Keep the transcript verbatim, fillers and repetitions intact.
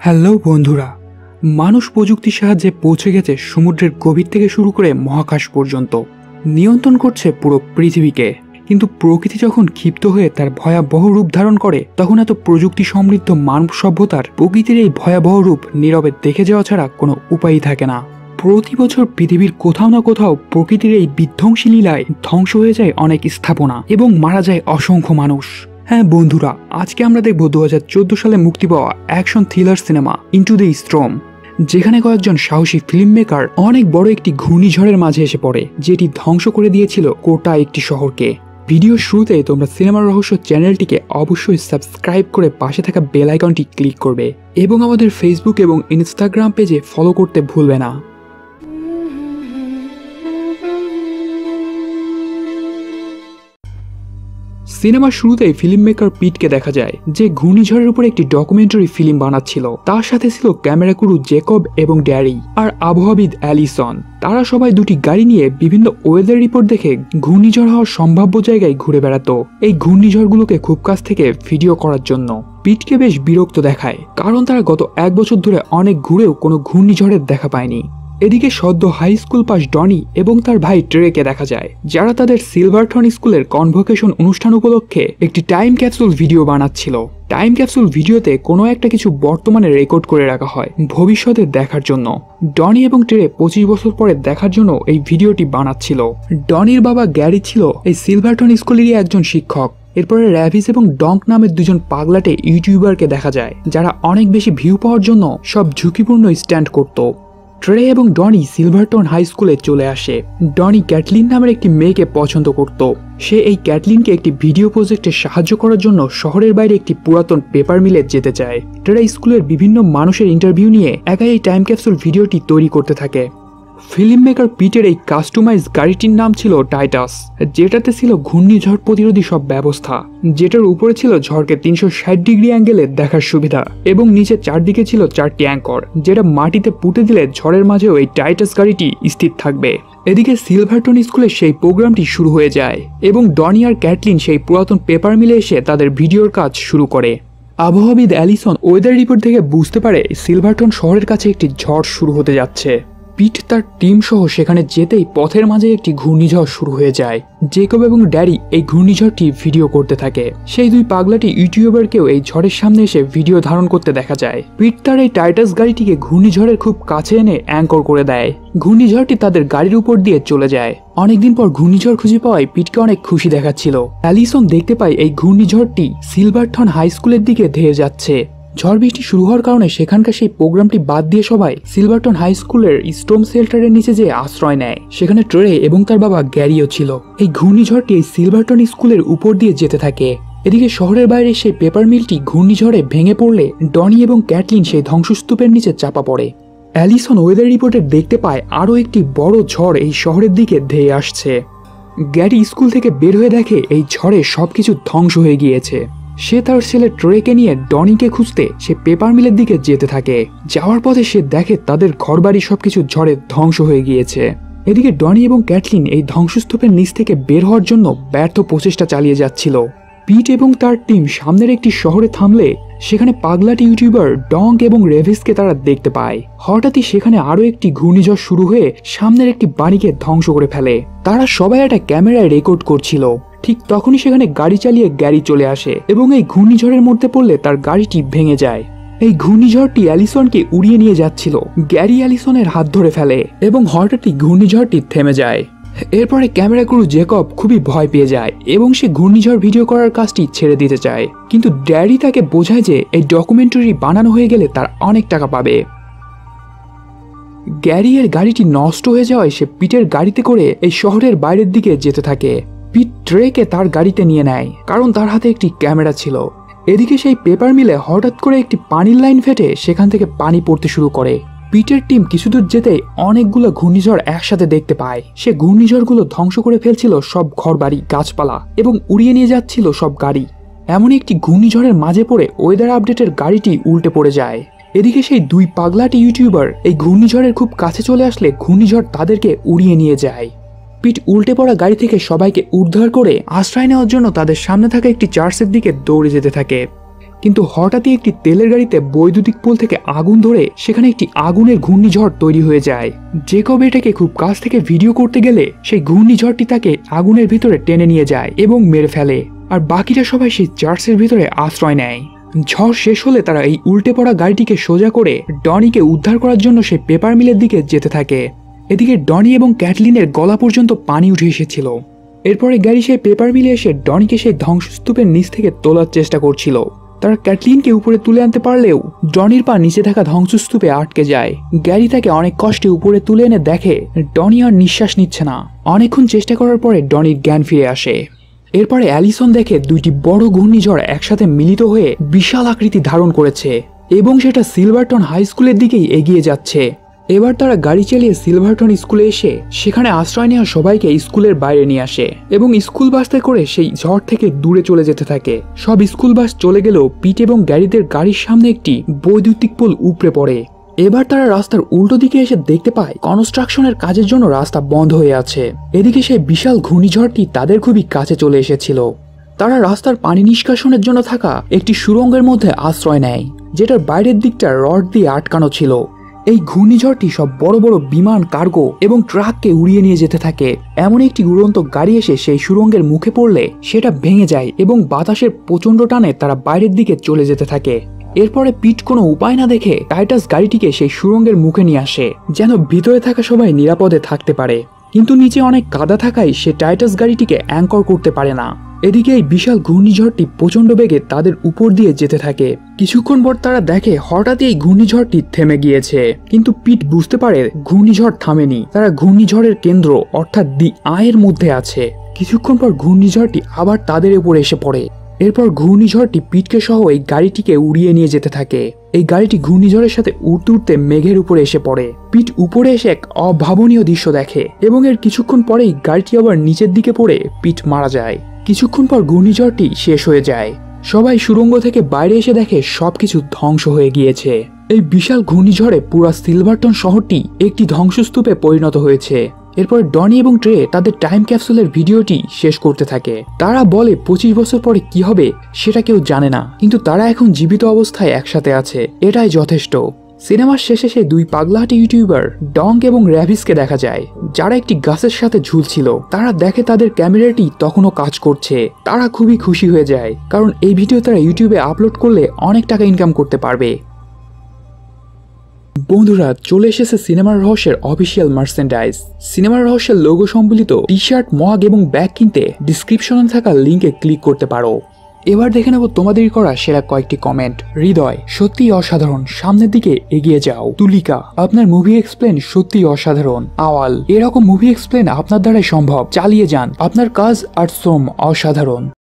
Hello বন্ধুরা, মানুষ প্রযুক্তির সাহায্যে পৌঁছে গেছে সমুদ্রের গভীর থেকে শুরু করে মহাকাশ পর্যন্ত। নিয়ন্ত্রণ করছে পুরো পৃথিবীকে। কিন্তু প্রকৃতি যখন ক্ষিপ্ত হয়ে তার ভয়াবহ রূপ ধারণ করে, তখন এত প্রযুক্তি সমৃদ্ধ মানব সভ্যতার প্রকৃতির এই ভয়াবহ রূপ নীরবে দেখে যাওয়া ছাড়া কোনো উপায়ই থাকে না। প্রতি বছর পৃথিবীর কোথাও না কোথাও প্রকৃতির এই বিধ্বংসী লীলায় ধ্বংস হয়ে যায় অনেক স্থাপনা এবং মারা যায় অসংখ্য মানুষ। হ্যাঁ বন্ধুরা, আজকে আমরা দেখব দু হাজার চোদ্দ সালে মুক্তি পাওয়া অ্যাকশন থ্রিলার সিনেমা ইন্টু দ্য স্টর্ম, যেখানে কয়েকজন সাহসী ফিল্ম মেকার অনেক বড় একটি ঘূর্ণিঝড়ের মাঝে এসে পড়ে, যেটি ধ্বংস করে দিয়েছিল গোটা একটি শহরকে। ভিডিও শুরুতে তোমরা সিনেমার রহস্য চ্যানেলটিকে অবশ্যই সাবস্ক্রাইব করে পাশে থাকা বেল আইকনটি ক্লিক করবে এবং আমাদের ফেসবুক এবং ইনস্টাগ্রাম পেজে ফলো করতে ভুলবে না। সিনেমার শুরুতেই ফিল্ম মেকার পিটকে দেখা যায় যে ঘূর্ণিঝড়ের উপর একটি ডকুমেন্টারি ফিল্ম বানাচ্ছিল। তার সাথে ছিল ক্যামেরা ক্রু জেকব এবং ড্যারি আর আবহাওয়াবিদ অ্যালিসন। তারা সবাই দুটি গাড়ি নিয়ে বিভিন্ন ওয়েদার রিপোর্ট দেখে ঘূর্ণিঝড় হওয়ার সম্ভাব্য জায়গায় ঘুরে বেড়াতো, এই ঘূর্ণিঝড়গুলোকে খুব কাছ থেকে ভিডিও করার জন্য। পিটকে বেশ বিরক্ত দেখায়, কারণ তারা গত এক বছর ধরে অনেক ঘুরেও কোনো ঘূর্ণিঝড়ের দেখা পায়নি। এদিকে সদ্য হাই স্কুল পাস ডনি এবং তার ভাই ট্রেকে দেখা যায়, যারা তাদের সিলভারটন স্কুলের কনভোকেশন অনুষ্ঠান উপলক্ষে একটি টাইম ক্যাপসুল ভিডিও বানাচ্ছিল। টাইম ক্যাপসুল ভিডিওতে কোনো একটা কিছু বর্তমানে রেকর্ড করে রাখা হয় ভবিষ্যতে দেখার জন্য। ডনি এবং ট্রে পঁচিশ বছর পরে দেখার জন্য এই ভিডিওটি বানাচ্ছিল। ডনির বাবা গ্যারি ছিল এই সিলভারটন স্কুলেরই একজন শিক্ষক। এরপরে র্যাভিস এবং ডঙ্ক নামের দুজন পাগলাটে ইউটিউবারকে দেখা যায়, যারা অনেক বেশি ভিউ পাওয়ার জন্য সব ঝুঁকিপূর্ণ স্ট্যান্ড করত। ট্রে এবং ডনি সিলভারটন হাই স্কুলে চলে আসে। ডনি ক্যাটলিন নামের একটি মেয়েকে পছন্দ করত। সে এই ক্যাটলিনকে একটি ভিডিও প্রজেক্টে সাহায্য করার জন্য শহরের বাইরে একটি পুরাতন পেপার মিলে যেতে চায়। ট্রে স্কুলের বিভিন্ন মানুষের ইন্টারভিউ নিয়ে একাই এই টাইম ক্যাপসুল ভিডিওটি তৈরি করতে থাকে। ফিল্ম মেকার পিটের এই কাস্টমাইজ গাড়িটির নাম ছিল টাইটাস, যেটাতে ছিল ঘূর্ণিঝড় প্রতিরোধী সব ব্যবস্থা, যেটার উপরে ছিল ঝড়কে তিনশো ষাট ডিগ্রি অ্যাঙ্গেলে দেখার সুবিধা এবং নিচে চারদিকে ছিল চারটি অ্যাঙ্কর, যেটা মাটিতে পুঁতে দিলে ঝড়ের মাঝেও এই টাইটাস গাড়িটি স্থির থাকবে। এদিকে সিলভারটন স্কুলে সেই প্রোগ্রামটি শুরু হয়ে যায় এবং ডনি আর ক্যাটলিন সেই পুরাতন পেপার মিলে এসে তাদের ভিডিওর কাজ শুরু করে। আবহাওয়াবিদ অ্যালিসন ওয়েদার রিপোর্ট থেকে বুঝতে পারে সিলভারটন শহরের কাছে একটি ঝড় শুরু হতে যাচ্ছে। পিট তার টিম সহ সেখানে যেতেই পথের মাঝে একটি ঘূর্ণিঝড় শুরু হয়ে যায়। জেকব এবং ড্যারি এই ঘূর্ণিঝড়টি ভিডিও করতে থাকে। সেই দুই পাগলাটি ইউটিউবারকেও এই ঝড়ের সামনে এসে ভিডিও ধারণ করতে দেখা যায়। পিট তার এই টাইটাস গাড়িটিকে ঘূর্ণিঝড়ের খুব কাছে এনে অ্যাঙ্কর করে দেয়। ঘূর্ণিঝড়টি তাদের গাড়ির উপর দিয়ে চলে যায়। অনেকদিন পর ঘূর্ণিঝড় খুঁজে পাওয়ায় পিটকে অনেক খুশি দেখাচ্ছিল। অ্যালিসন দেখতে পায় এই ঘূর্ণিঝড়টি সিলভারটন হাই স্কুলের দিকে ধেয়ে যাচ্ছে। ঝড় বৃষ্টি শুরু হওয়ার কারণে সেখানকার সেই প্রোগ্রামটি বাদ দিয়ে সবাই সিলভারটন হাই স্কুলের স্টোম শেল্টারের নিচে যেয়ে আশ্রয় নেয়। সেখানে ট্রে এবং তার বাবা গ্যারিও ছিল। এই ঘূর্ণিঝড়টি এই সিলভারটন স্কুলের উপর দিয়ে যেতে থাকে। এদিকে শহরের বাইরে সেই পেপার মিলটি ঘূর্ণিঝড়ে ভেঙে পড়লে ডনি এবং ক্যাটলিন সেই ধ্বংসস্তূপের নিচে চাপা পড়ে। অ্যালিসন ওয়েদার রিপোর্টে দেখতে পায় আরও একটি বড় ঝড় এই শহরের দিকে ধেয়ে আসছে। গ্যারি স্কুল থেকে বের হয়ে দেখে এই ঝড়ে সবকিছু ধ্বংস হয়ে গিয়েছে। সে তার ছেলে ট্রেকে নিয়ে ডনিকে খুঁজতে সে পেপার মিলের দিকে যেতে থাকে। যাওয়ার পথে সে দেখে তাদের ঘরবাড়ি সবকিছু ঝড়ে ধ্বংস হয়ে গিয়েছে। এদিকে ডনি এবং ক্যাটলিন এই ধ্বংসস্তূপের নিচ থেকে বের হওয়ার জন্য ব্যর্থ প্রচেষ্টা চালিয়ে যাচ্ছিল। পিট এবং তার টিম সামনের একটি শহরে থামলে সেখানে পাগলাটি ইউটিউবার ডঙ্ক এবং রেভিসকে তারা দেখতে পায়। হঠাৎই সেখানে আরও একটি ঘূর্ণিঝড় শুরু হয়ে সামনের একটি বাড়িকে ধ্বংস করে ফেলে। তারা সবাই একটা ক্যামেরায় রেকর্ড করছিল। ঠিক তখনই সেখানে গাড়ি চালিয়ে গ্যারি চলে আসে এবং এই ঘূর্ণিঝড়ের মধ্যে পড়লে তার গাড়িটি ভেঙে যায়। এই ঘূর্ণিঝড়টি অ্যালিসনকে উড়িয়ে নিয়ে যাচ্ছিল। গ্যারি অ্যালিসনের হাত ধরে ফেলে এবং হঠাৎই ঘূর্ণিঝড়টি থেমে যায়। এরপরে ক্যামেরা ক্রু জেকব খুবই ভয় পেয়ে যায় এবং সে ঘূর্ণিঝড় ভিডিও করার কাজটি ছেড়ে দিতে চায়, কিন্তু ড্যাডি তাকে বোঝায় যে এই ডকুমেন্টারি বানানো হয়ে গেলে তার অনেক টাকা পাবে। গ্যারি এর গাড়িটি নষ্ট হয়ে যাওয়ায় সে পিটের গাড়িতে করে এই শহরের বাইরের দিকে যেতে থাকে। পিট ট্রেকে তার গাড়িতে নিয়ে নেয়, কারণ তার হাতে একটি ক্যামেরা ছিল। এদিকে সেই পেপার মিলে হঠাৎ করে একটি পানির লাইন ফেটে সেখান থেকে পানি পড়তে শুরু করে। পিটের টিম কিছুদূর যেতেই অনেকগুলো ঘূর্ণিঝড় একসাথে দেখতে পায়। সে ঘূর্ণিঝড়গুলো ধ্বংস করে ফেলছিল সব ঘরবাড়ি, গাছপালা এবং উড়িয়ে নিয়ে যাচ্ছিল সব গাড়ি। এমনই একটি ঘূর্ণিঝড়ের মাঝে পড়ে ওয়েদার আপডেটের গাড়িটি উল্টে পড়ে যায়। এদিকে সেই দুই পাগলাটি ইউটিউবার এই ঘূর্ণিঝড়ের খুব কাছে চলে আসলে ঘূর্ণিঝড় তাদেরকে উড়িয়ে নিয়ে যায়। পিট উল্টে পড়া গাড়ি থেকে সবাইকে উদ্ধার করে আশ্রয় নেওয়ার জন্য তাদের সামনে থাকা একটি চার্চের দিকে দৌড়ে যেতে থাকে। কিন্তু হঠাৎই একটি তেলের গাড়িতে বৈদ্যুতিক পোল থেকে আগুন ধরে সেখানে একটি আগুনের ঘূর্ণিঝড় তৈরি হয়ে যায়। জেকব এটাকে খুব কাছ থেকে ভিডিও করতে গেলে সেই ঘূর্ণিঝড়টি তাকে আগুনের ভিতরে টেনে নিয়ে যায় এবং মেরে ফেলে, আর বাকিরা সবাই সেই চার্চের ভিতরে আশ্রয় নেয়। ঝড় শেষ হলে তারা এই উল্টে পড়া গাড়িটিকে সোজা করে ডনিকে উদ্ধার করার জন্য সেই পেপার মিলের দিকে যেতে থাকে। এদিকে ডনি এবং ক্যাটলিনের গলা পর্যন্ত পানি উঠে এসেছিল। এরপরে গাড়ি সেই পেপার মিলে এসে ডনিকে সেই ধ্বংসস্তূপের নিচ থেকে তোলার চেষ্টা করছিল। তারা ক্যাটলিনকে উপরে তুলে আনতে পারলেও ডনির পা নিচে থাকা ধ্বংসস্তূপে আটকে যায়। গ্যারি তাকে অনেক কষ্টে উপরে তুলে এনে দেখে ডনি আর নিঃশ্বাস নিচ্ছে না। অনেকক্ষণ চেষ্টা করার পরে ডনির জ্ঞান ফিরে আসে। এরপরে অ্যালিসন দেখে দুইটি বড় ঘূর্ণিঝড় একসাথে মিলিত হয়ে বিশাল আকৃতি ধারণ করেছে এবং সেটা সিলভারটন হাই স্কুলের দিকেই এগিয়ে যাচ্ছে। এবার তারা গাড়ি চালিয়ে সিলভারটন স্কুলে এসে সেখানে আশ্রয় নেওয়া সবাইকে স্কুলের বাইরে নিয়ে আসে এবং স্কুল বাসে করে সেই ঝড় থেকে দূরে চলে যেতে থাকে। সব স্কুল বাস চলে গেলেও পিট এবং গ্যারিদের গাড়ির সামনে একটি বৈদ্যুতিক পোল উপড়ে পড়ে। এবার তারা রাস্তার উল্টো দিকে এসে দেখতে পায় কনস্ট্রাকশনের কাজের জন্য রাস্তা বন্ধ হয়ে আছে। এদিকে সেই বিশাল ঘূর্ণিঝড়টি তাদের খুবই কাছে চলে এসেছিল। তারা রাস্তার পানি নিষ্কাশনের জন্য থাকা একটি সুড়ঙ্গের মধ্যে আশ্রয় নেয়, যেটার বাইরের দিকটা রড দিয়ে আটকানো ছিল। এই ঘূর্ণিঝড়টি সব বড় বড় বিমান, কার্গো এবং ট্রাককে উড়িয়ে নিয়ে যেতে থাকে। এমন একটি উড়ন্ত গাড়ি এসে সেই সুড়ঙ্গের মুখে পড়লে সেটা ভেঙে যায় এবং বাতাসের প্রচন্ড টানে তারা বাইরের দিকে চলে যেতে থাকে। এরপরে পিট কোনো উপায় না দেখে টাইটাস গাড়িটিকে সেই সুড়ঙ্গের মুখে নিয়ে আসে, যেন ভিতরে থাকা সবাই নিরাপদে থাকতে পারে। কিন্তু নিচে অনেক কাদা থাকায় সে টাইটাস গাড়িটিকে অ্যাঙ্কর করতে পারে না। এদিকে এই বিশাল ঘূর্ণিঝড়টি প্রচন্ড বেগে তাদের উপর দিয়ে যেতে থাকে। কিছুক্ষণ পর তারা দেখে হঠাৎই এই ঘূর্ণিঝড়টি থেমে গিয়েছে, কিন্তু পিট বুঝতে পারে ঘূর্ণিঝড় থামেনি। তারা ঘূর্ণিঝড়ের কেন্দ্র অর্থাৎ দি আয়ের মধ্যে আছে। কিছুক্ষণ পর ঘূর্ণিঝড়টি আবার তাদের উপরে এসে পড়ে। এরপর ঘূর্ণিঝড়টি পিটকে সহ এই গাড়িটিকে উড়িয়ে নিয়ে যেতে থাকে। এই গাড়িটি ঘূর্ণিঝড়ের সাথে উড়তে উড়তে মেঘের উপরে এসে পড়ে। পিট উপরে এসে এক অভাবনীয় দৃশ্য দেখে এবং এর কিছুক্ষণ পরেই গাড়িটি আবার নিচের দিকে পড়ে পিট মারা যায়। কিছুক্ষণ পর ঘূর্ণিঝড়টি শেষ হয়ে যায়। সবাই সুড়ঙ্গ থেকে বাইরে এসে দেখে সবকিছু ধ্বংস হয়ে গিয়েছে। এই বিশাল ঘূর্ণিঝড়ে পুরা সিলভারটন শহরটি একটি ধ্বংসস্তূপে পরিণত হয়েছে। এরপর ডনি এবং ট্রে তাদের টাইম ক্যাপসুলের ভিডিওটি শেষ করতে থাকে। তারা বলে পঁচিশ বছর পরে কি হবে সেটা কেউ জানে না, কিন্তু তারা এখন জীবিত অবস্থায় একসাথে আছে, এটাই যথেষ্ট। সিনেমার শেষে সে দুই পাগলাহাটি ইউটিউবার ডং এবং র্যাভিসকে দেখা যায়, যারা একটি গাছের সাথে ঝুলছিল। তারা দেখে তাদের ক্যামেরাটি তখনও কাজ করছে। তারা খুবই খুশি হয়ে যায়, কারণ এই ভিডিও তারা ইউটিউবে আপলোড করলে অনেক টাকা ইনকাম করতে পারবে। বন্ধুরা, চলে এসেছে সিনেমার রহস্যের অফিসিয়াল মার্চেন্ডাইজ। সিনেমার রহস্যের লোগো সম্বলিত টি শার্ট, মগ এবং ব্যাগ কিনতে ডিসক্রিপশনে থাকা লিঙ্কে ক্লিক করতে পারো। এবার দেখে নেব তোমাদের করা সেরা কয়েকটি কমেন্ট। হৃদয়, সত্যি অসাধারণ, সামনের দিকে এগিয়ে যাও। তুলিকা, আপনার মুভি এক্সপ্লেন সত্যি অসাধারণ। আওয়াল, এরকম মুভি এক্সপ্লেন আপনার দ্বারাই সম্ভব, চালিয়ে যান, আপনার কাজ আর শ্রম অসাধারণ।